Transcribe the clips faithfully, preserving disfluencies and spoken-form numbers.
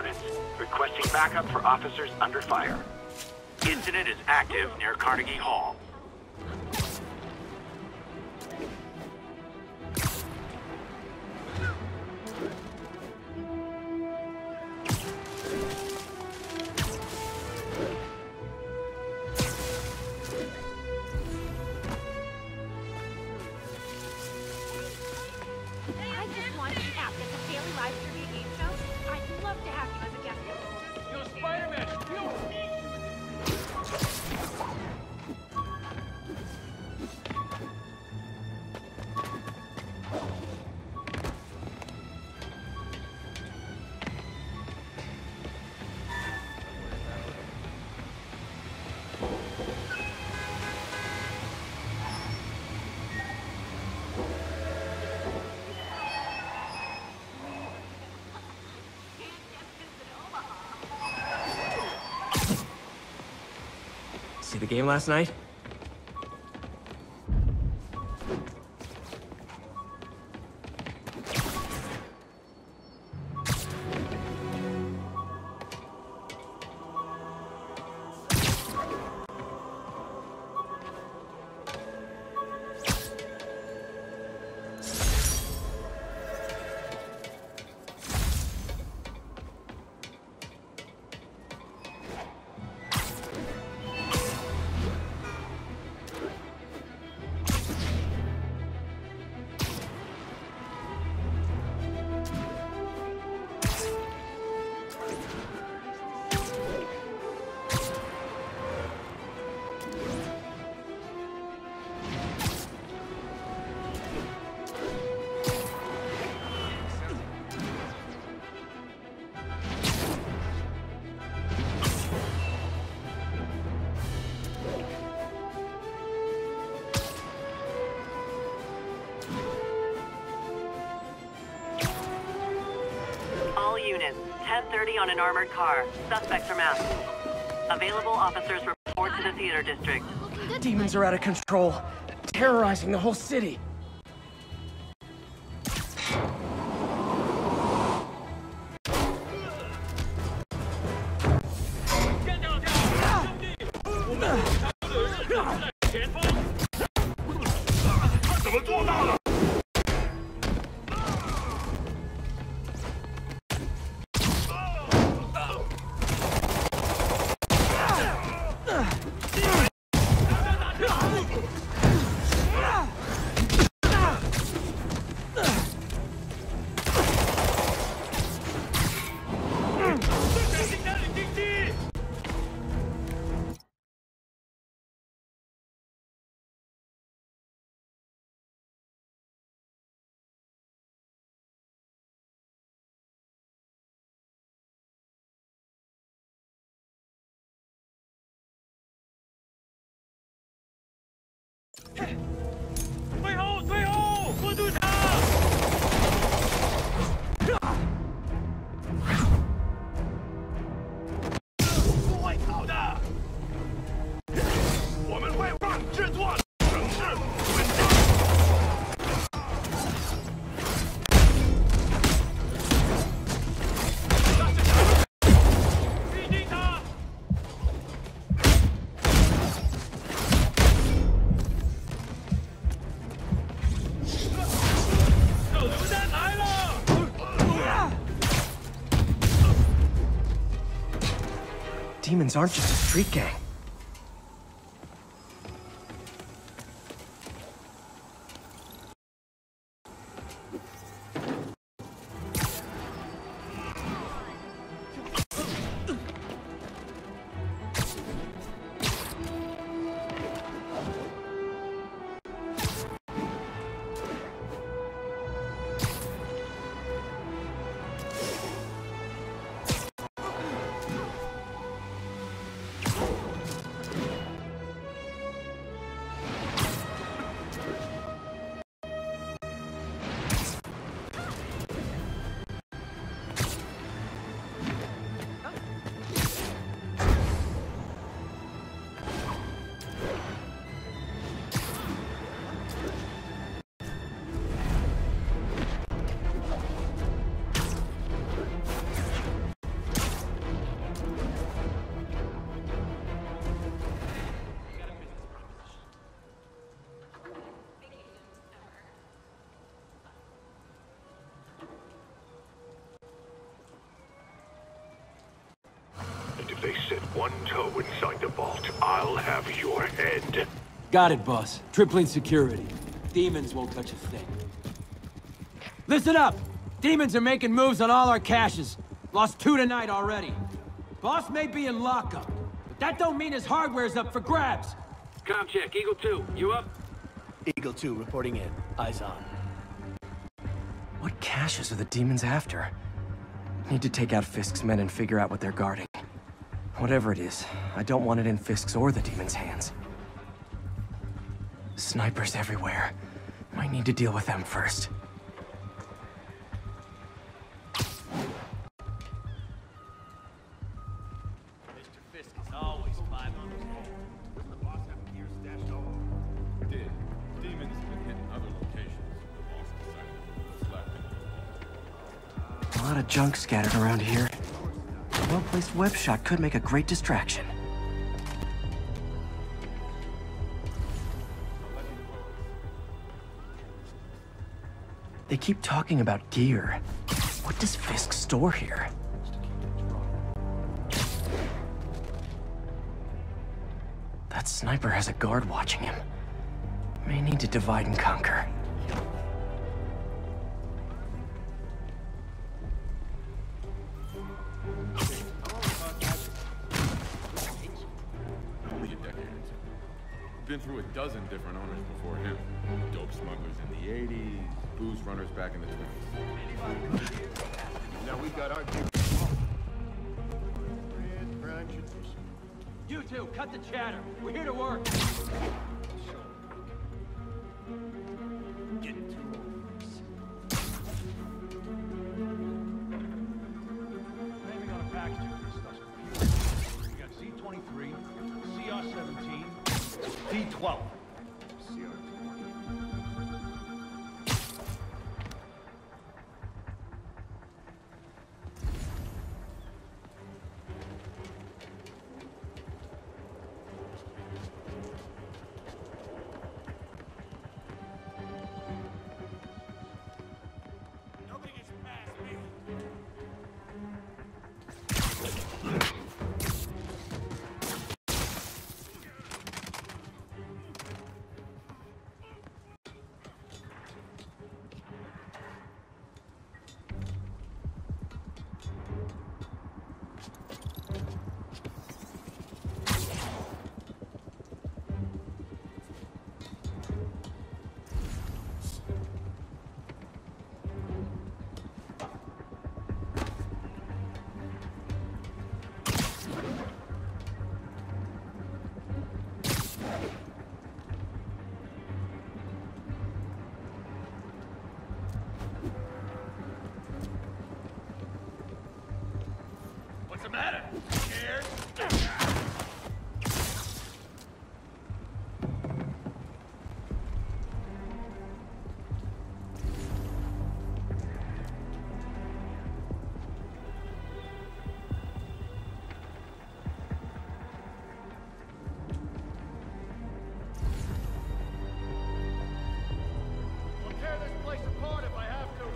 units. Requesting backup for officers under fire. Incident is active near Carnegie Hall. See the game last night? Units, ten thirty on an armored car. Suspects are masked. Available officers report to the theater district. Demons are out of control, terrorizing the whole city. Demons aren't just a street gang. if they set one toe inside the vault, I'll have your head. Got it, boss. Tripling security. Demons won't touch a thing. Listen up! Demons are making moves on all our caches. Lost two tonight already. Boss may be in lockup, but that don't mean his hardware's up for grabs. Com check, Eagle two, you up? Eagle two reporting in. Eyes on. What caches are the demons after? Need to take out Fisk's men and figure out what they're guarding. Whatever it is, I don't want it in Fisk's or the demons' hands. Snipers everywhere. Might need to deal with them first. Mister Fisk is always five on his head. Doesn't the boss have gear stashed all over? Did. Demons have been hitting other locations. The boss decided to slack. A lot of junk scattered around here. A well-placed web shot could make a great distraction. They keep talking about gear. What does Fisk store here? That sniper has a guard watching him. May need to divide and conquer. Only a decade. Been through a dozen different owners before him. Dope smugglers in the eighties, booze runners back in the twenties. Now we've got our gear. Red, brown, should be some. You two, cut the chatter. We're here to work. Get it to Naming on a package of this stuff's confusing. We got C twenty-three, C R seventeen, D twelve. C R Nobody gets past me. What's the matter? Scared? I'll tear this place apart if I have to.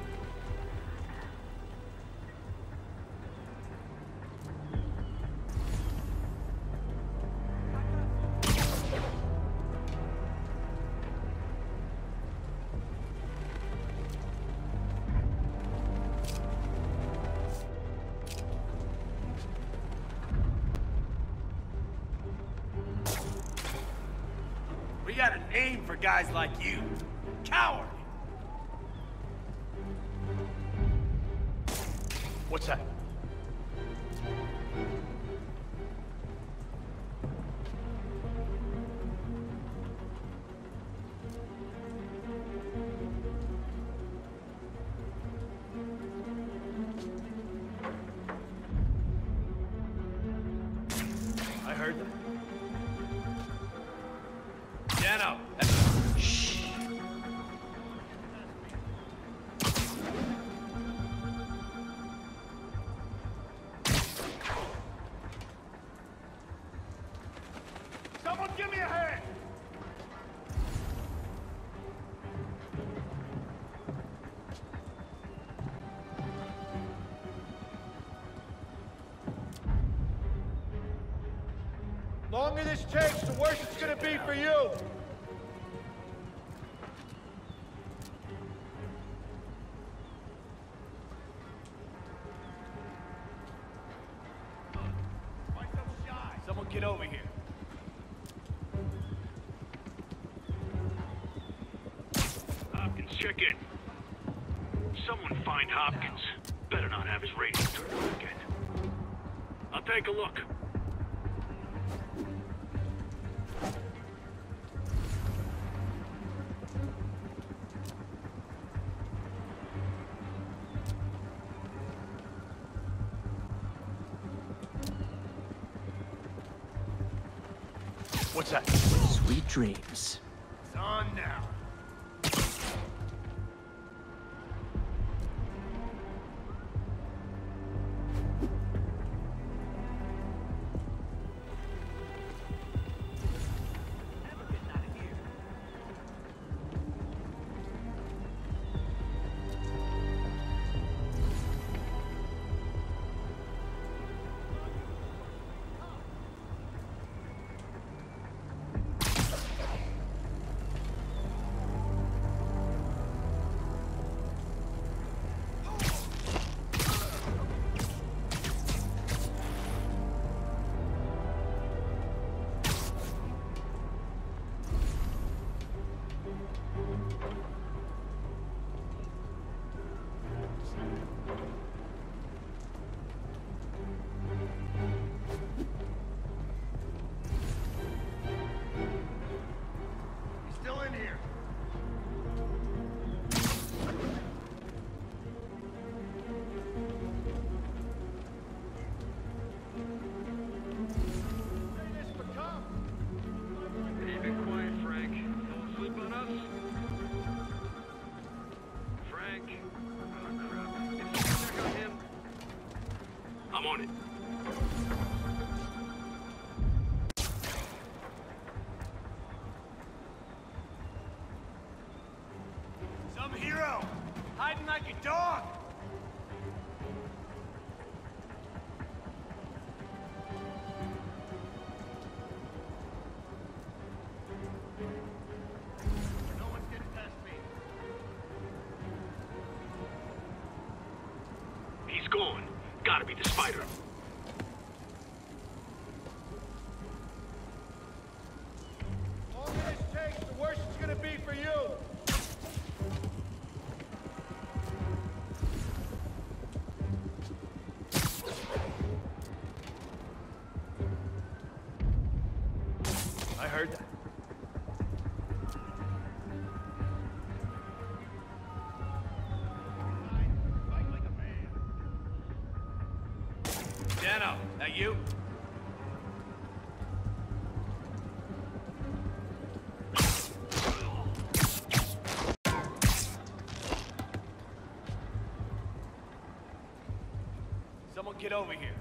We got a name for guys like you. Coward. What's that? I heard that. Dano, shh. Someone give me a hand. Longer this takes, the worse it's gonna be for you! Why so shy? Someone get over here. Hopkins, check in. Someone find Hopkins. Better not have his radio turned on again. I'll take a look. What's that? Sweet dreams. It's on now. Still in here. Keep it quiet, Frank. Don't sleep on us. Frank. Oh, crap. Can you check on him? I'm on it. Some hero! Hiding like a dog! No one's getting past me. He's gone. Gotta be the spider. Longer this takes, the worse it's gonna be for you! I heard that. Fight like a man. Dano, that you? Someone get over here.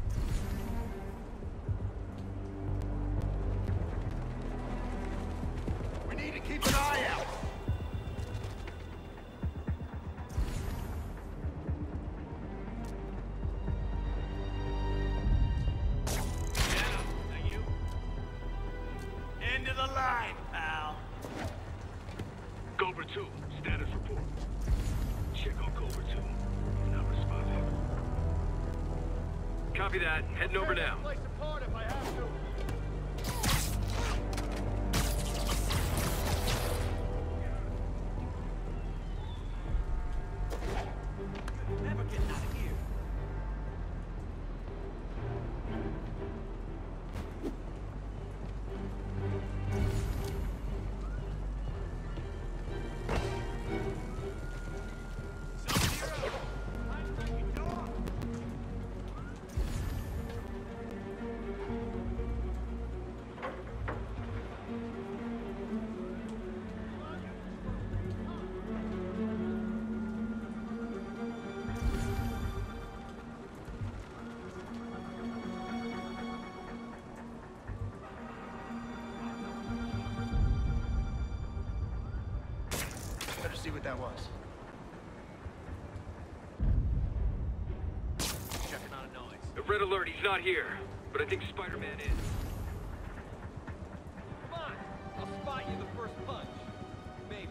We need to keep an eye out. Dano, that you? End of the line, pal. Cobra two, status report. Check on Cobra two. Not responsive. Copy that. Heading over Tear now. this place apart if I have to. Never getting out of here. Some hero! I'm like a dog! Better see what that was. Checking on a noise. Red alert, he's not here. But I think Spider-Man is. punch. Maybe.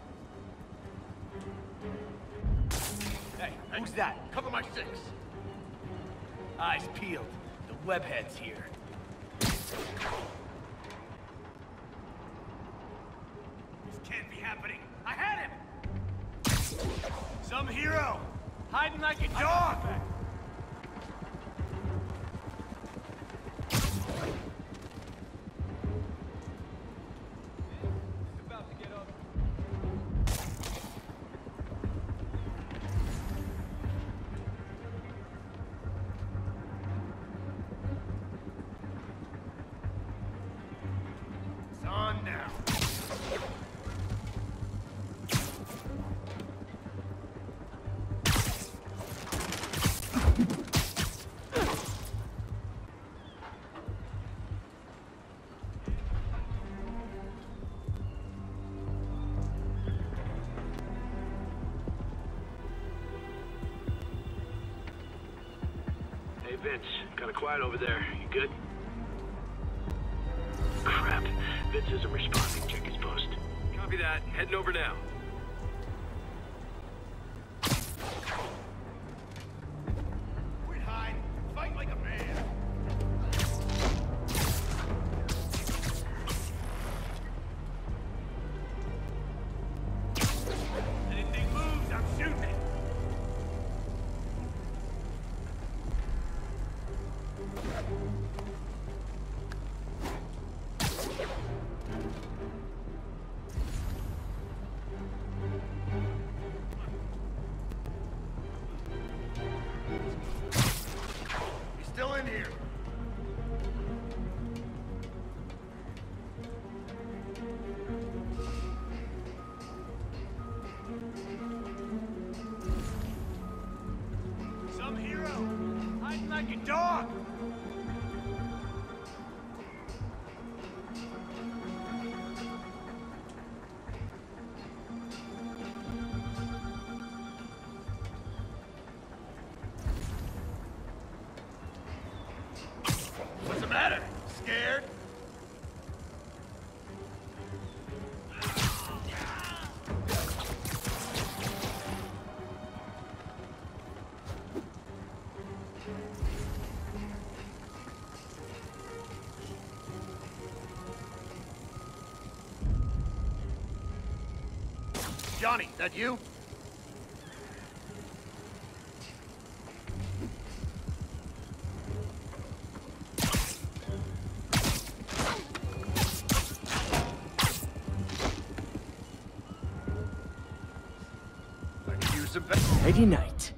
Hey, who's that? Cover my six. Eyes peeled. The webhead's here. This can't be happening. I had him! Some hero! Hiding like a dog! About to get up. It's on now. Hey, Vince. Kinda quiet over there. You good? Crap. Vince isn't responding. Check his post. Copy that. Heading over now. Quit hiding. Fight like a man. Anything moves, I'm shooting it. He's still in here. Some hero hiding like a dog. What's the matter? Scared? Johnny, that you? I could use some better. Nighty night.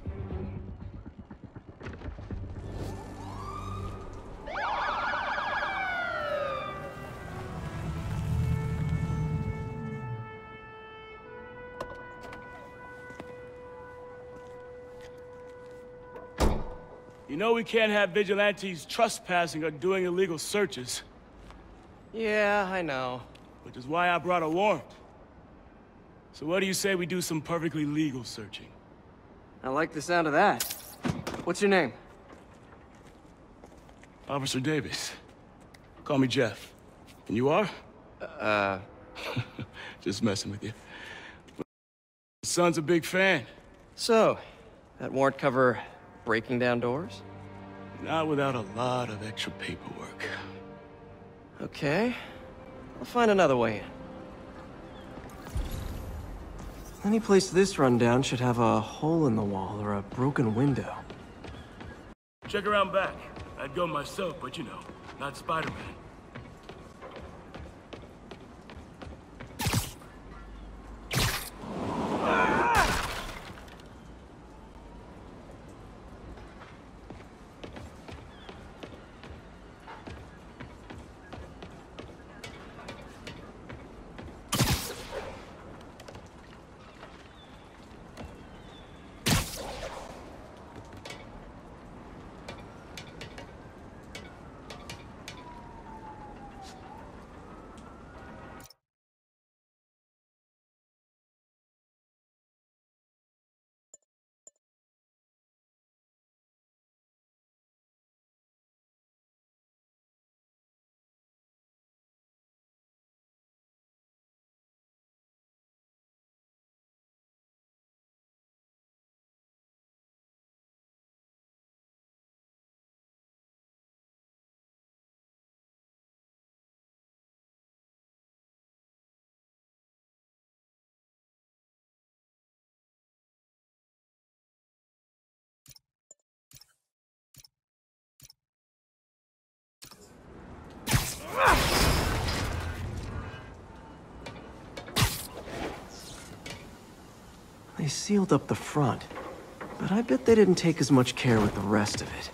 You know we can't have vigilantes trespassing or doing illegal searches, Yeah, I know. which is why I brought a warrant. So what do you say we do some perfectly legal searching? I like the sound of that. What's your name? Officer Davis. Call me Jeff. And you are? Uh... Just messing with you. Son's a big fan. So, that warrant cover breaking down doors? Not without a lot of extra paperwork. Okay. I'll find another way in. Any place this rundown should have a hole in the wall or a broken window. Check around back. I'd go myself, but you know, not Spider-Man. They sealed up the front, but I bet they didn't take as much care with the rest of it.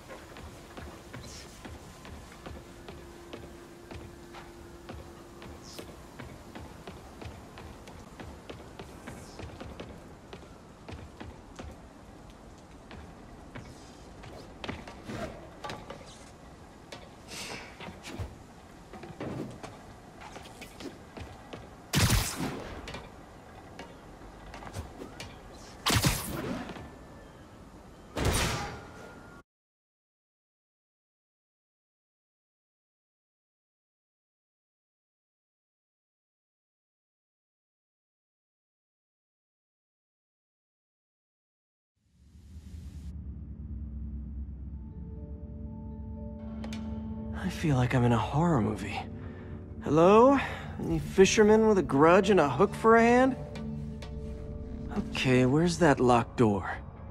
I feel like I'm in a horror movie. Hello? Any fisherman with a grudge and a hook for a hand? Okay, where's that locked door?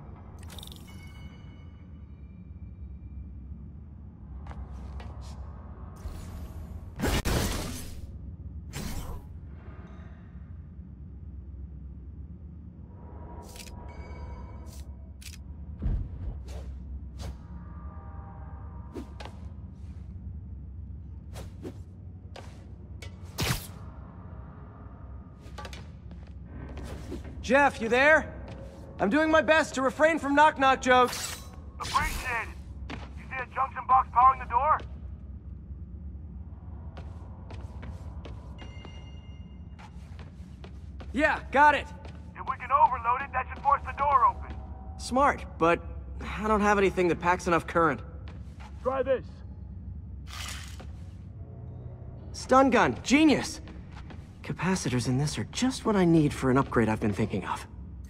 Jeff, you there? I'm doing my best to refrain from knock-knock jokes. Appreciate it. You see a junction box powering the door? Yeah, got it. If we can overload it, that should force the door open. Smart, but I don't have anything that packs enough current. Try this. Stun gun, genius! Capacitors in this are just what I need for an upgrade I've been thinking of.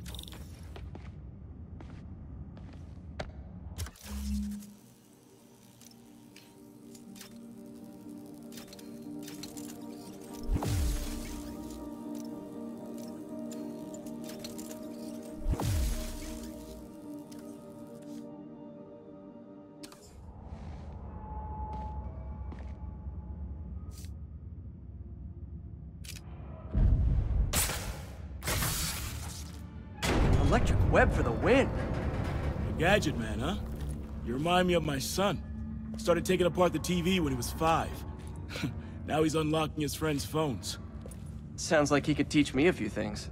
Electric web for the win. A gadget man, huh? You remind me of my son. Started taking apart the T V when he was five. Now he's unlocking his friends' phones. Sounds like he could teach me a few things.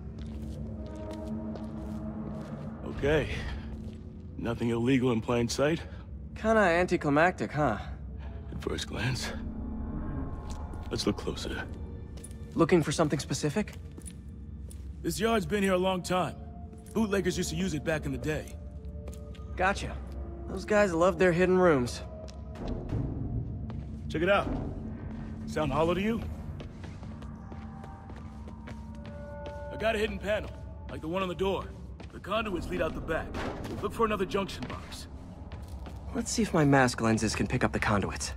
Okay. Nothing illegal in plain sight? Kinda anticlimactic, huh? At first glance. Let's look closer. Looking for something specific? This yard's been here a long time. Bootleggers used to use it back in the day. Gotcha. Those guys love their hidden rooms. Check it out. Sound hollow to you? I got a hidden panel, like the one on the door. The conduits lead out the back. Look for another junction box. Let's see if my mask lenses can pick up the conduits.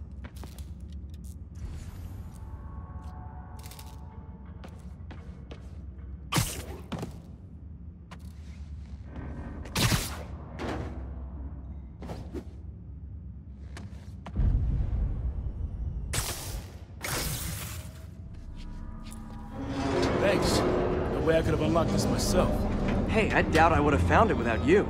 Thanks. No way I could have unlocked this myself. Hey, I doubt I would have found it without you.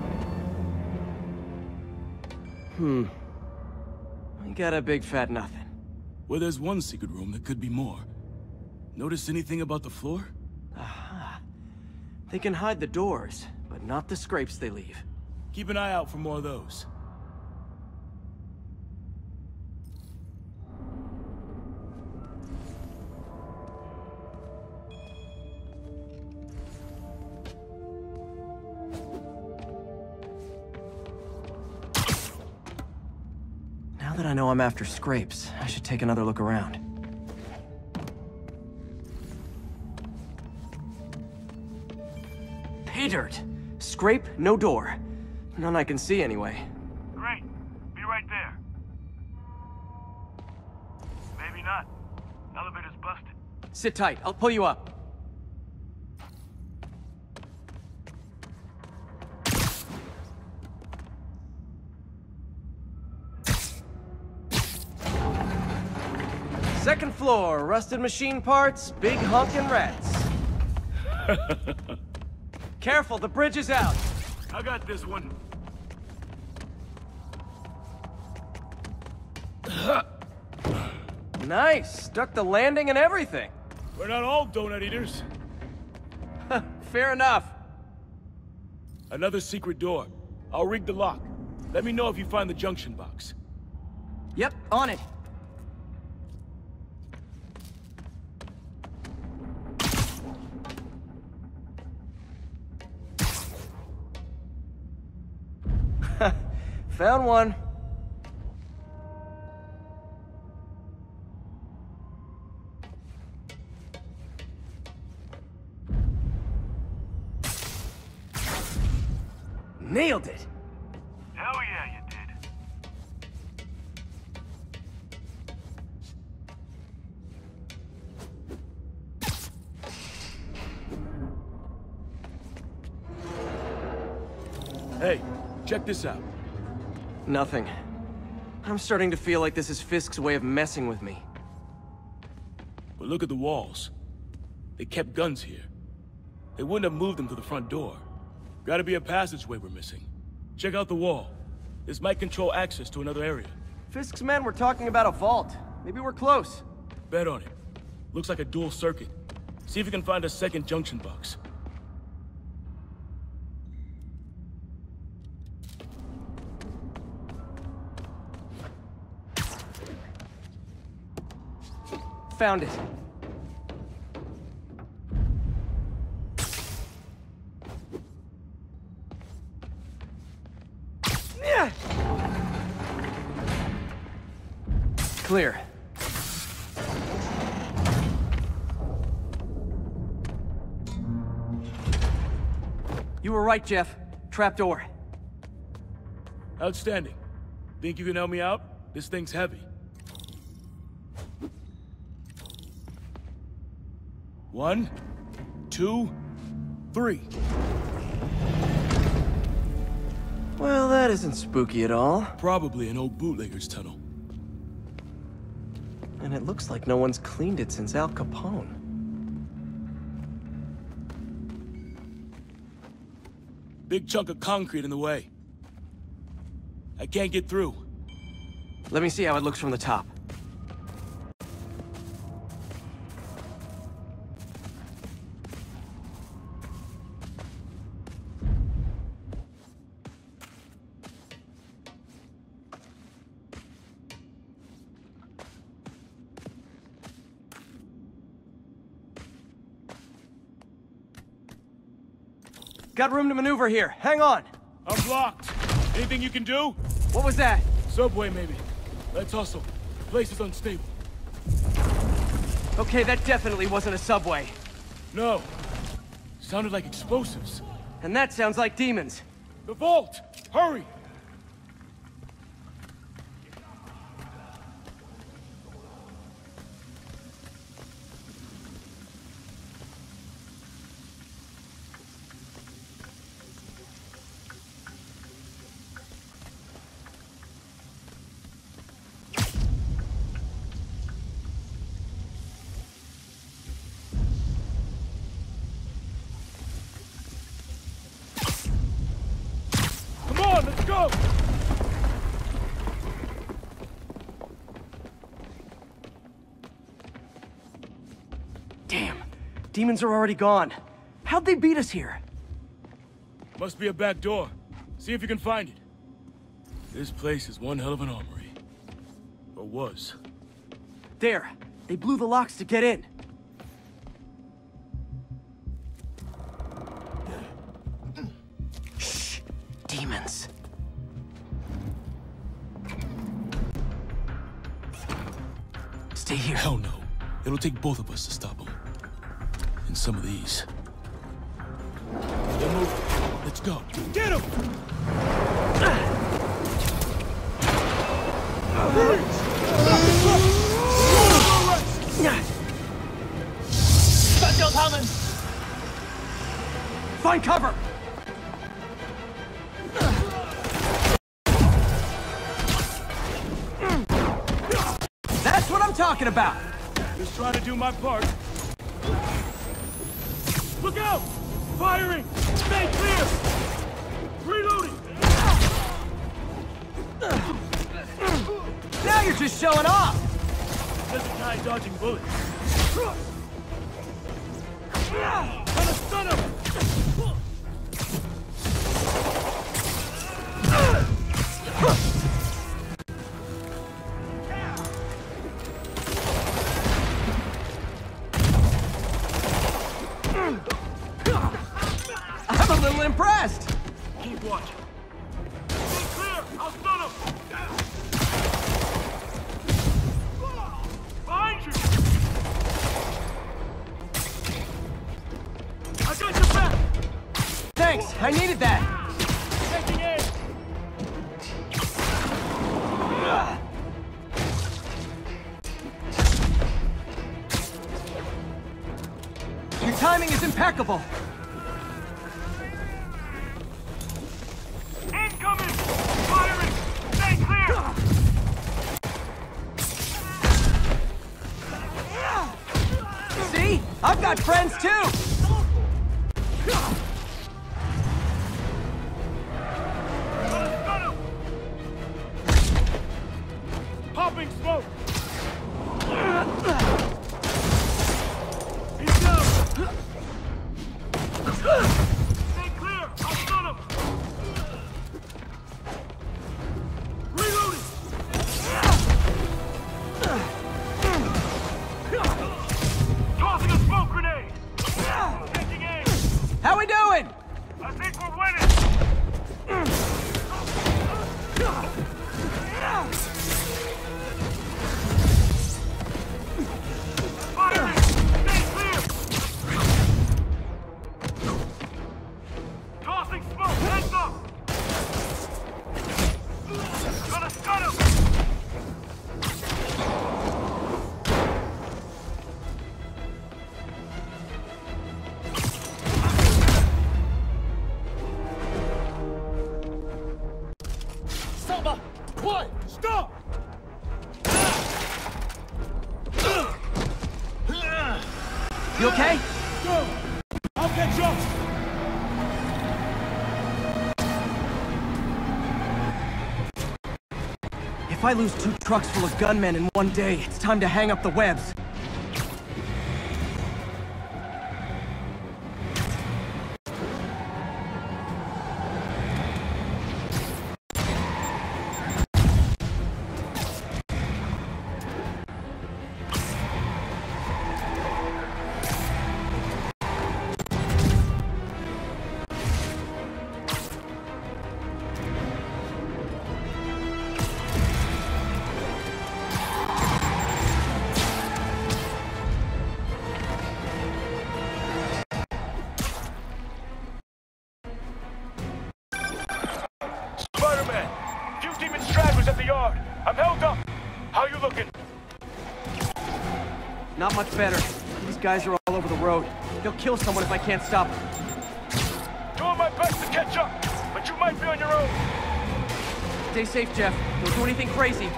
Hmm. I got a big fat nothing. Well, there's one secret room that could be more. Notice anything about the floor? Aha. They can hide the doors, but not the scrapes they leave. Keep an eye out for more of those. Now that I know I'm after scrapes, I should take another look around. Pay dirt! Scrape, no door. None I can see anyway. Great. Be right there. Maybe not. Elevator's busted. Sit tight, I'll pull you up. Second floor, rusted machine parts, big honkin' rats. Careful, the bridge is out. I got this one. Nice. Stuck the landing and everything. We're not all donut eaters. Fair enough. Another secret door. I'll rig the lock. Let me know if you find the junction box. Yep, on it. Found one. Nailed it! Hell yeah, you did. Hey, check this out. Nothing. I'm starting to feel like this is Fisk's way of messing with me. But look at the walls. They kept guns here. They wouldn't have moved them to the front door. Gotta be a passageway we're missing. Check out the wall. This might control access to another area. Fisk's men were talking about a vault. Maybe we're close. Bet on it. Looks like a dual circuit. See if you can find a second junction box. Found it. Yeah. Clear. You were right, Jeff. Trapdoor. Outstanding. Think you can help me out? This thing's heavy. One, two, three. Well, that isn't spooky at all. Probably an old bootlegger's tunnel. And it looks like no one's cleaned it since Al Capone. Big chunk of concrete in the way. I can't get through. Let me see how it looks from the top. Got room to maneuver here. Hang on. I'm blocked. Anything you can do? What was that? Subway, maybe. Let's hustle. The place is unstable. Okay, that definitely wasn't a subway. No. Sounded like explosives. And that sounds like demons. The vault! Hurry! Let's go! Damn. Demons are already gone. How'd they beat us here? Must be a back door. See if you can find it. This place is one hell of an armory. Or was. There. They blew the locks to get in. Shh. Demons. Stay here. Hell no. It'll take both of us to stop them. And some of these. They're moving. Let's go. Get him! Find cover! That's what I'm talking about! Just trying to do my part. Look out! Firing! Stay clear! Reloading! Now you're just showing off! Hezekiah dodging bullets. Gonna stun him! I'm a little impressed! Keep watching. Stay clear! I'll stun him! Behind you! I got your back! Thanks, I needed that! Taking aim! Your timing is impeccable! Incoming! Firing! Stay clear! See? I've got friends too! Popping smoke! He's down! Stay clear! I'll stun him! Reloading! Tossing a smoke grenade! Taking aim! How we doing? I think we're winning! Firing! Stay clear! Tossing smoke! Heads up! Gonna stun him! Selma! Quiet! Stop! You okay? Go! I'll catch up! If I lose two trucks full of gunmen in one day, it's time to hang up the webs. Spider-Man! Few demon stragglers at the yard! I'm held up! How you looking? Not much better. These guys are all over the road. They'll kill someone if I can't stop them. Doing my best to catch up, but you might be on your own. Stay safe, Jeff. Don't do anything crazy.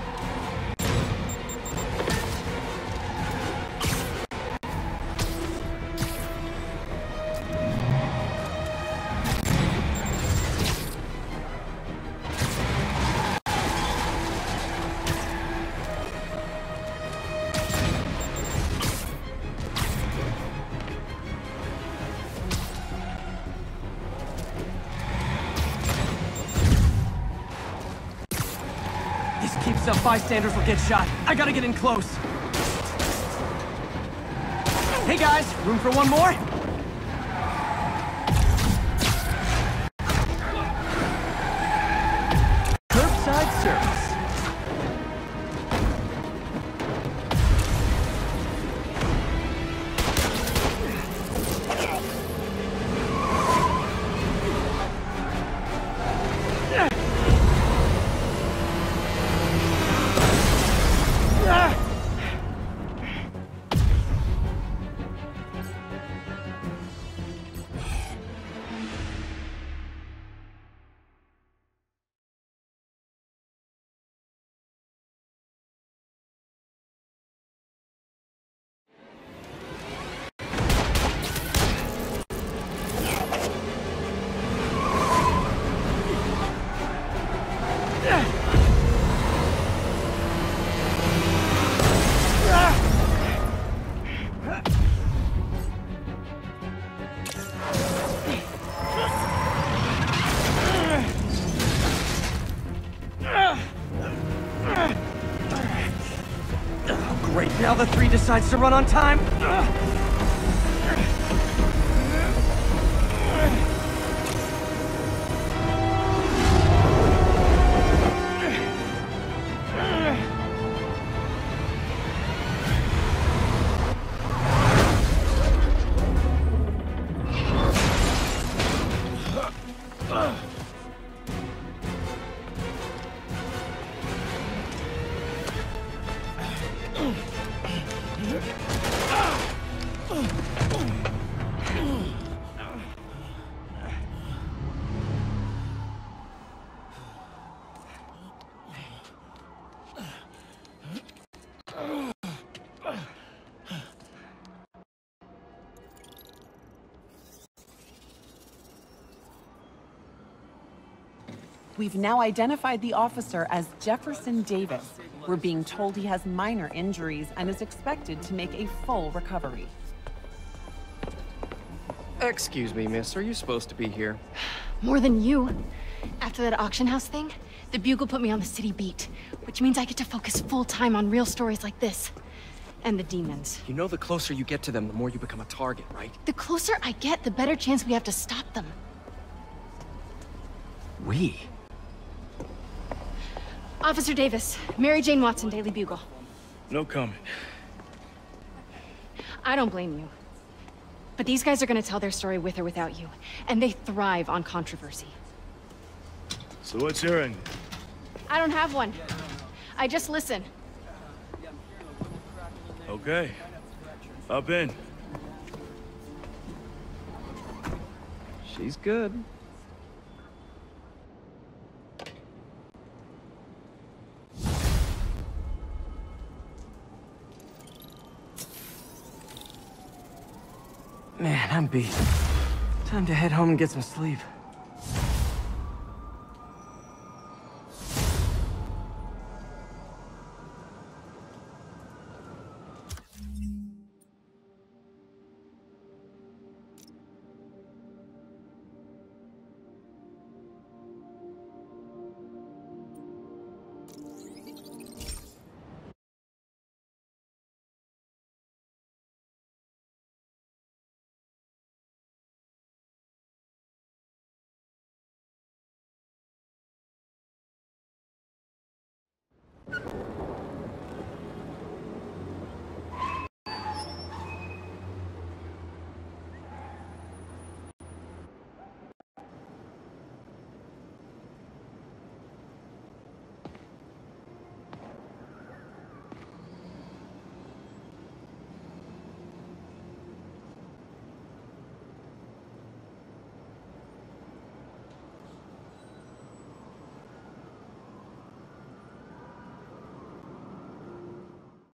This keeps up, bystanders will get shot. I gotta get in close. Hey guys, room for one more? Curbside service. Great, now the three decides to run on time? We've now identified the officer as Jefferson Davis. We're being told he has minor injuries and is expected to make a full recovery. Excuse me, miss. Are you supposed to be here? More than you. After that auction house thing, the Bugle put me on the city beat, which means I get to focus full-time on real stories like this. And the demons. You know the closer you get to them, the more you become a target, right? The closer I get, the better chance we have to stop them. We? Officer Davis, Mary Jane Watson, Daily Bugle. No comment. I don't blame you. But these guys are gonna tell their story with or without you, and they thrive on controversy. So what's your end? I don't have one. I just listen. Okay. Up in. She's good. Man, I'm beat. Time to head home and get some sleep.